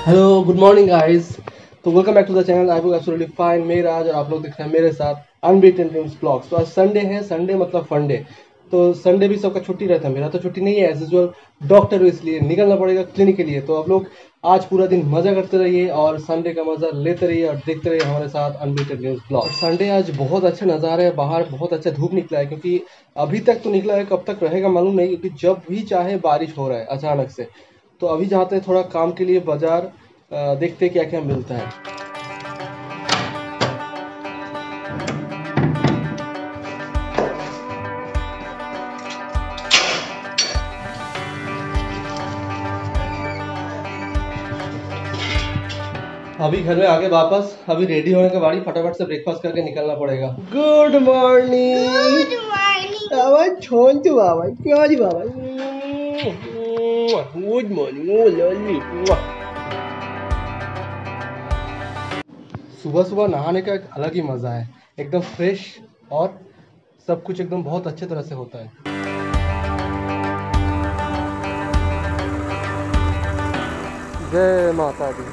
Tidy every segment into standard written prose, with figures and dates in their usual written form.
Hello good morning guys. तो welcome back to the channel. I am absolutely fine. मेरा आज और आप लोग दिख रहे हैं मेरे साथ अनबीटन ड्रीम्स ब्लॉग्स। तो आज संडे है, संडे मतलब फंडे। तो संडे भी सबका छुट्टी रहता है, मेरा तो छुट्टी नहीं है एज यूजुअल। डॉक्टर हूँ इसलिए निकलना पड़ेगा क्लिनिक के लिए। तो आप लोग आज पूरा दिन मजा करते रहिए और संडे का मजा लेते रहिए और देखते रहिए हमारे साथ अनबीटन न्यूज़ ब्लॉग। संडे आज बहुत अच्छे नज़ारे हैं, बाहर बहुत अच्छा धूप निकला है, क्योंकि अभी तक तो निकला है, कब तक रहेगा मालूम नहीं, क्योंकि जब भी चाहे बारिश हो रहा है अचानक से। तो अभी जाते हैं थोड़ा काम के लिए बाजार, देखते हैं क्या क्या मिलता है। अभी घर में आके वापस, अभी रेडी होने के बारी, फटाफट से ब्रेकफास्ट करके निकलना पड़ेगा। गुड मॉर्निंग बाबा, छोन तू बाबा, क्या जी बाबा। Good morning. Oh lovely. सुबह सुबह नहाने का एक अलग ही मजा है, एकदम फ्रेश और सब कुछ एकदम बहुत अच्छे तरह से होता है। जय माता दी।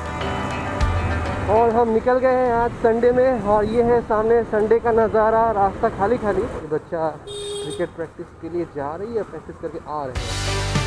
और हम निकल गए हैं आज संडे में, और ये है सामने संडे का नज़ारा, रास्ता खाली खाली। ये बच्चा क्रिकेट प्रैक्टिस के लिए जा रही है, प्रैक्टिस करके आ रहे हैं।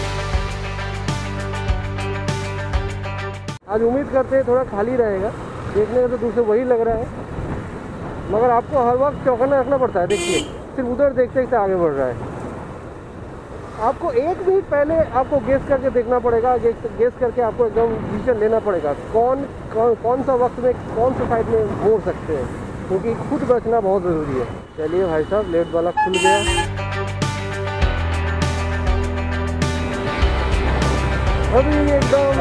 आज उम्मीद करते हैं थोड़ा खाली रहेगा, देखने में तो दूर से वही लग रहा है, मगर आपको हर वक्त चौकन्ना रखना पड़ता है। देखिए सिर्फ उधर देखते देखते आगे बढ़ रहा है। आपको एक मिनट पहले आपको गेस करके देखना पड़ेगा, गेस करके आपको एकदम डिसीजन लेना पड़ेगा कौन सा वक्त में कौन सा साइड में मोड़ सकते हैं, क्योंकि खुद बचना बहुत ज़रूरी है। चलिए भाई साहब, लेफ्ट वाला खुल गया। अभी एकदम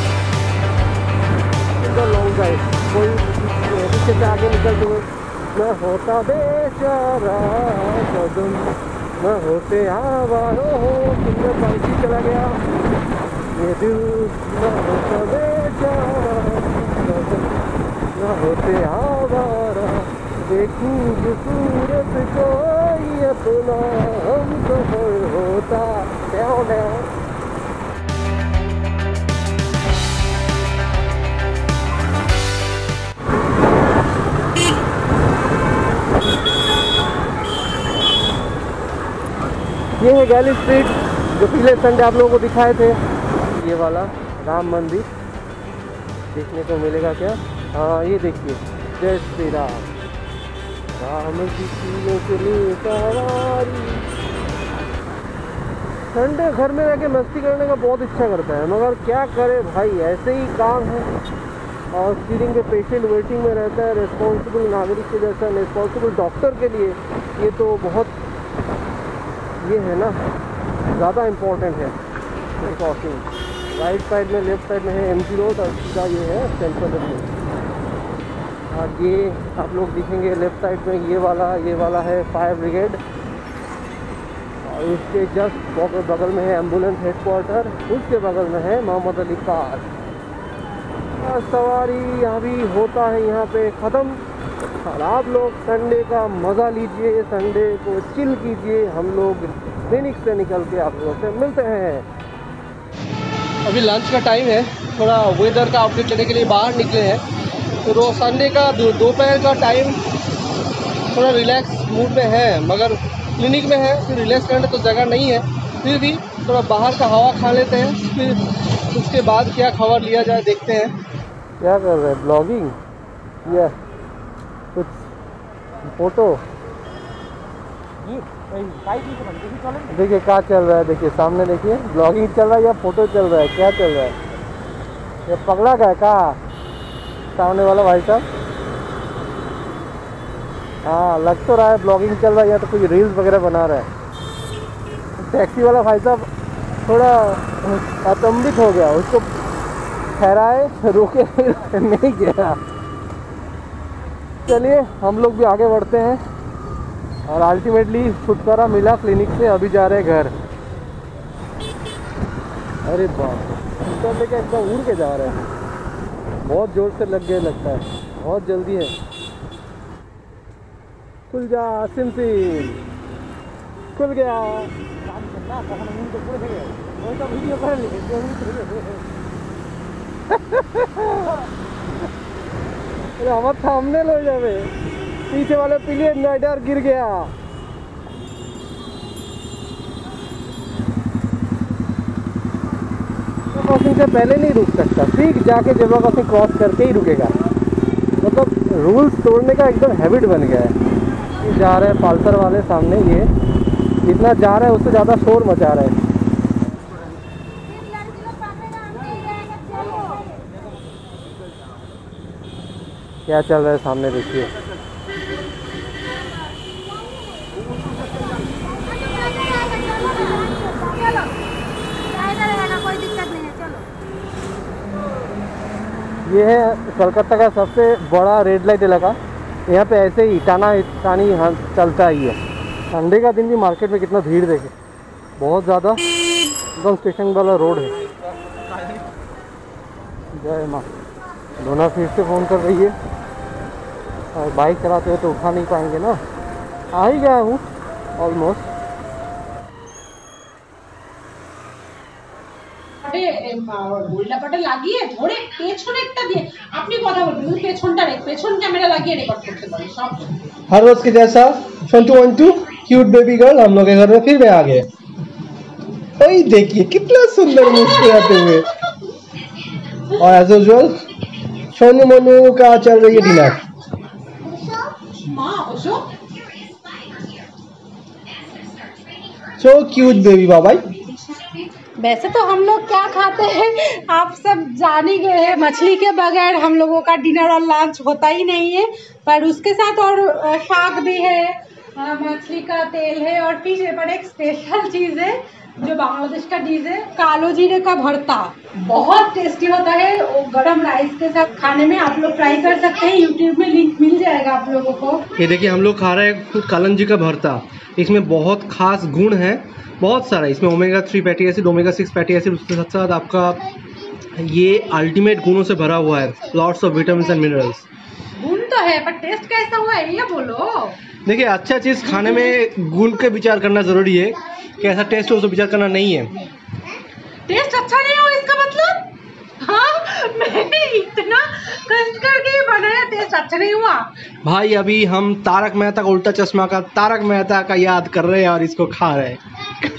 लॉन्ग ड्राइव, कोई पीछे से आगे निकलते हुए मैं होता बेचारा कदम, मैं होते आवारो हो, सुंदर पंछी चला गया ये दिल, मैं होता बेचारा कदम, मैं होते आवारा, देखूं जो सूरत कोई अपना हम सफर होता। ड्याओ ड्याओ। ये है गैली स्ट्रीट, जो पिछले संडे आप लोगों को दिखाए थे। ये वाला राम मंदिर देखने को मिलेगा क्या? हाँ ये देखिए, जय श्री राम, राम जी की सवारी। संडे घर में रह के मस्ती करने का बहुत इच्छा करता है, मगर क्या करे भाई, ऐसे ही काम है। और स्टीयरिंग के पेशेंट वेटिंग में रहता है, रिस्पॉन्सिबल नागरिक के जैसा, रिस्पॉन्सिबल डॉक्टर के लिए ये तो बहुत, ये है ना, ज़्यादा इम्पोर्टेंट है। क्रॉसिंग राइट साइड में, लेफ्ट साइड में है एमजी रोड, और सीधा ये है सेंट्रल रोड। और ये आप लोग दिखेंगे लेफ्ट साइड में, ये वाला है फायर ब्रिगेड, और उसके जस्ट बगल में है एम्बुलेंस हेडक्वार्टर, उसके बगल में है मोहम्मद अली पार्क। सवारी अभी होता है यहाँ पे ख़त्म, और आप लोग संडे का मज़ा लीजिए, संडे को चिल कीजिए। हम लोग क्लिनिक से निकल के आप लोगों से मिलते हैं। अभी लंच का टाइम है, थोड़ा वेदर का अपडेट लेने के लिए बाहर निकले हैं। तो रोज संडे का दोपहर का टाइम थोड़ा रिलैक्स मूड में है, मगर क्लिनिक में है, फिर रिलैक्स करने तो जगह नहीं है, फिर भी थोड़ा बाहर का हवा खा लेते हैं, फिर उसके बाद क्या खबर लिया जाए देखते हैं। क्या कर रहे हैं, ब्लॉगिंग या कुछ फोटो? देखिए क्या चल रहा है, देखिए सामने देखिए, ब्लॉगिंग चल रहा है या फोटो चल रहा है, क्या चल रहा है? ये पगला का है क्या सामने वाला भाई साहब? हाँ लग तो रहा है ब्लॉगिंग चल रहा है, या तो कुछ रील्स वगैरह बना रहा है। टैक्सी वाला भाई साहब थोड़ा अचंभित हो गया, उसको ठहराए, रोके नहीं गया। चलिए हम लोग भी आगे बढ़ते हैं, और अल्टीमेटली छुटकारा मिला क्लिनिक से, अभी जा रहे हैं घर। अरे बाप, स्कूटर लेके एकदम उड़ के जा रहे हैं, बहुत जोर से लग गया लगता है, बहुत जल्दी है। खुल जा सिम सिम, खुल गया। अरे আমার সামনে लो जावे, पीछे वाले पिलियन राइडर गिर गया। क्रॉसिंग से पहले नहीं रुक सकता, ठीक जाके जेब्रा क्रॉसिंग क्रॉस करके ही रुकेगा। मतलब रूल्स तोड़ने का एकदम हैबिट बन गया है। ये जा रहे हैं पल्सर वाले सामने, ये जितना जा रहा है उससे ज़्यादा शोर मचा रहा है। क्या चल रहा है सामने देखिए। ये है कलकत्ता का सबसे बड़ा रेड लाइट इलाका। यहाँ पे ऐसे ही टाना टानी चलता ही है। संडे का दिन भी मार्केट में कितना भीड़ देखे, बहुत ज़्यादा। एकदम स्टेशन वाला रोड है। जय माँ। डोना फिर से फ़ोन कर रही है और बाइक चलाते हुए तो उठा नहीं पाएंगे ना। आ ही गया हूँ ऑलमोस्ट। গোল্লাপাটা লাগিয়ে ধরে পেছনে একটা দিয়ে আপনি কথা বলবেন, কিন্তু পেছনটা পেছন ক্যামেরা লাগিয়ে রেকর্ড করতে পারেন সব। हर रोज के जैसा संटू वंटू क्यूट बेबी गर्ल हम लोग के घर में फिर में आ गए। वही देखिए कितना सुंदर मुस्कुराते हुए। और एज यूजुअल सोनू मोनू का चल रही है डिनर। सो क्यूट बेबी बाबा। वैसे तो हम लोग क्या खाते हैं आप सब जान ही गए हैं, मछली के बगैर हम लोगों का डिनर और लंच होता ही नहीं है। पर उसके साथ और शाक भी है, मछली का तेल है और फिश है। पर एक स्पेशल चीज़ है जो बांग्लादेश का डिश है, कालो जीरे का भरता। बहुत टेस्टी होता है, वो गरम राइस के साथ खाने में आप लोग ट्राई कर सकते हैं। यूट्यूब में लिंक मिल जाएगा आप लोगों को। ये देखिए हम लोग खा रहे हैं कालन जी का भरता। इसमें बहुत खास गुण है, बहुत सारा। इसमें omega 3 fatty acid, omega 6 fatty acid, उसके साथ साथ आपका ये अल्टीमेट गुणों से भरा हुआ है। Lots of vitamin and minerals. गुण तो है पर टेस्ट कैसा हुआ है ये बोलो। देखिए अच्छा चीज़ खाने में गुण के विचार करना ज़रूरी है, कैसा टेस्ट हो उसको विचार करना नहीं है। टेस्ट अच्छा नहीं हो इसका मतलब? हाँ, मैंने इतना कष्ट करके ये बनाया, टेस्ट अच्छा नहीं हुआ। भाई अभी हम तारक मेहता का उल्टा चश्मा का तारक मेहता का याद कर रहे हैं और इसको खा रहे हैं।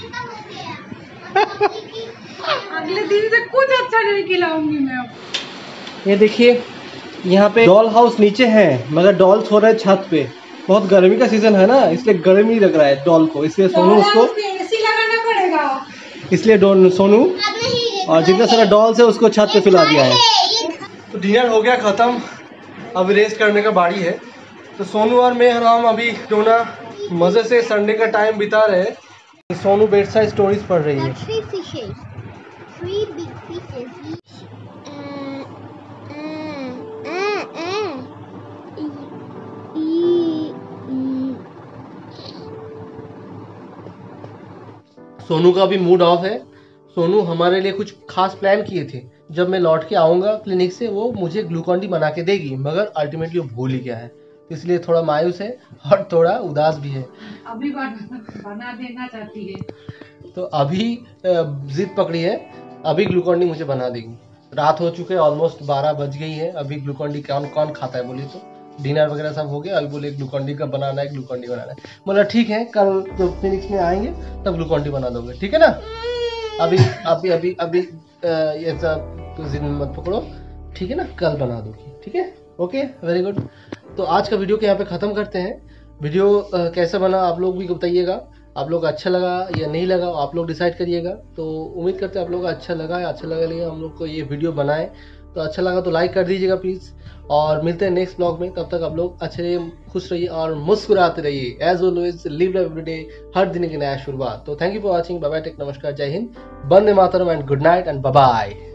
अगले दिन से कुछ अच्छा नहीं खिलाऊंगी मैं अब। ये देखिए यहाँ पे डॉल हाउस नीचे है, मगर डॉल्स हो रहे हैं छत पे। बहुत गर्मी का सीजन है ना, इसलिए गर्मी लग रहा है डॉल को, इसलिए सोनू उसको एसी लगाना पड़ेगा। इसलिए सोनू और जितना सारा डॉल्स है उसको छत पे फैला दिया है। तो डिनर हो गया ख़त्म, अब रेस्ट करने का बारी है। तो सोनू और मैं हम अभी डोना मज़े से संडे का टाइम बिता रहे हैं। सोनू बेड साइड स्टोरीज पढ़ रही है। Three big fishes. सोनू का भी मूड ऑफ है। सोनू हमारे लिए कुछ खास प्लान किए थे, जब मैं लौट के आऊँगा क्लिनिक से वो मुझे ग्लूकॉन डी बना के देगी, मगर अल्टीमेटली वो भूल ही गया है। इसलिए थोड़ा मायूस है और थोड़ा उदास भी है। अभी बना देना चाहती है तो अभी जिद पकड़ी है, अभी ग्लूकॉन डी मुझे बना देगी। रात हो चुके हैं, ऑलमोस्ट 12 बज गई है। अभी ग्लूकॉन डी कौन कौन खाता है बोलिए तो? डिनर वगैरह सब हो गया, अभी बोले ग्लूकॉन डी का बनाना है, ग्लूकॉन डी बनाना है। बोला ठीक है, कल जब क्लिनिक्स में आएंगे तब ग्लूकॉन डी बना दोगे, ठीक है ना? अभी अभी अभी अभी ये सब कुछ दिन मत पकड़ो, ठीक है ना? कल बना दोगी, ठीक है? Okay, very good. तो आज का वीडियो को यहाँ पे ख़त्म करते हैं। वीडियो कैसा बना आप लोग भी बताइएगा। आप लोग अच्छा लगा या नहीं लगा आप लोग डिसाइड करिएगा। तो उम्मीद करते हैं आप लोग अच्छा लगा या अच्छा लगा हम लोग को ये वीडियो बनाए। तो अच्छा लगा तो लाइक कर दीजिएगा प्लीज़, और मिलते हैं नेक्स्ट ब्लॉग में। तब तक आप लोग अच्छे रहिए, खुश रहिए और मुस्कुराते रहिए। As always live life every day, हर दिन की नया शुरुआत। तो thank you for watching. Bye bye, take, नमस्कार, जय हिंद, वंदे मातरम and good night and bye bye.